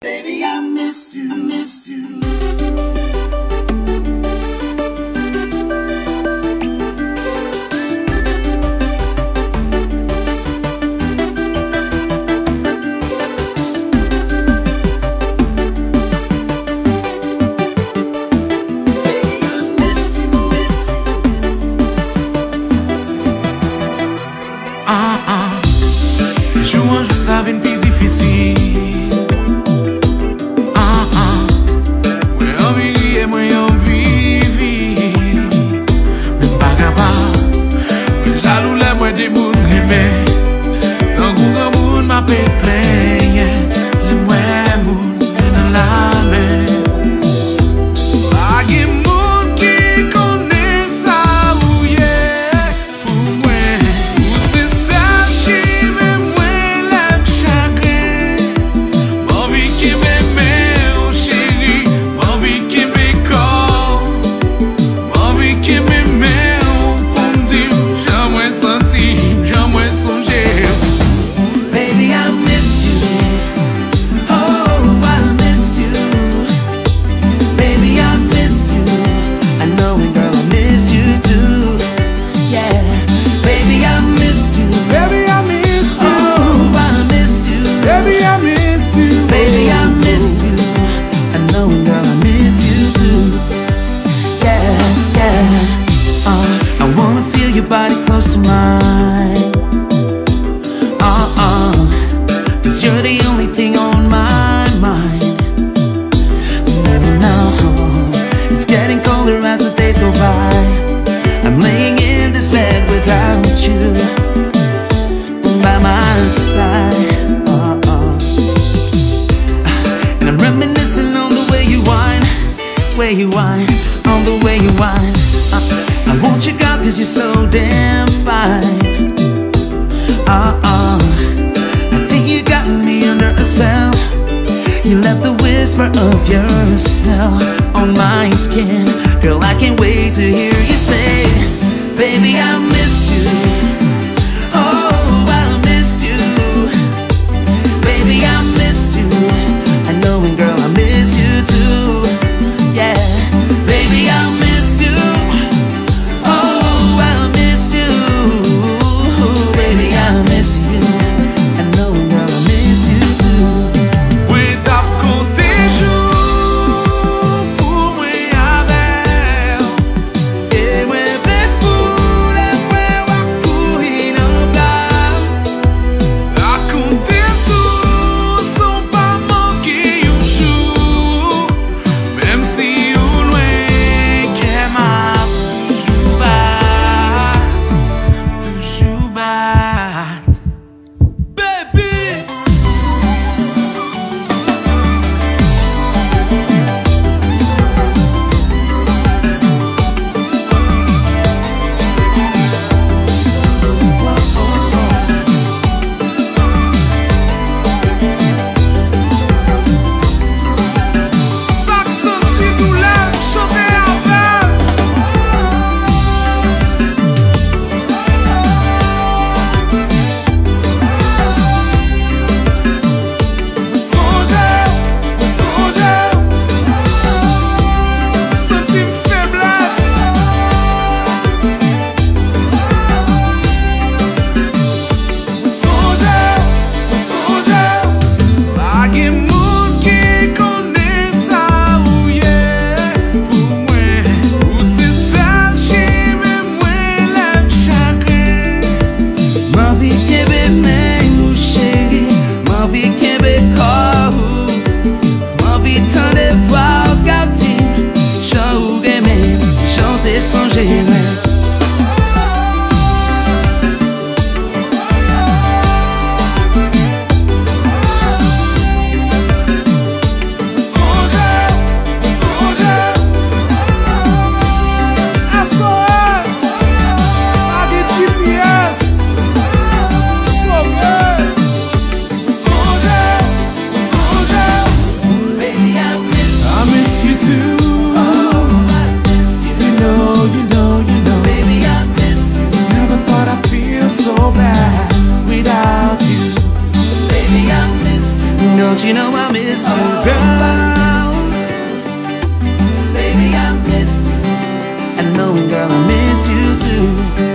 Baby, I missed you, missed you. João já sabe bem difícil. Eu vi e eu vivi. Me paga pas. Já não lembro de muito rimé. Não com muito ma peplenha. Lembro é muito na lame. Pague muito que conheça o yeah. Por moi, você sabe. Baby, I missed you. Oh, I missed you. Baby, I missed you. I know it, girl, I missed you too. Yeah, baby, I missed you. Baby, I missed you. Oh, I missed you. Baby, I missed you. Baby, I missed you. I know it, girl, I missed you too. Yeah, yeah. I wanna feel your body close to mine. Cause you're the only thing on my mind. Now, it's getting colder as the days go by. I'm laying in this bed without you by my side. And I'm reminiscing on the way you whine, on the way you whine. I want you, girl, cause you're so damn fine. I think you got me under a spell. You left the whisper of your smell on my skin. Girl, I can't wait to hear you say, baby, I missed you. Oh, I missed you. Baby, I missed you. I know it, girl, I miss you too. Yeah, baby, I missed you. Oh, I missed you. Baby, I miss you. I know, girl, I miss you too. Without contagion, pour moi avec. Et ouais, fais fou, la Don't you know I miss you, girl? Baby, I miss you. And knowing, girl, I miss you too.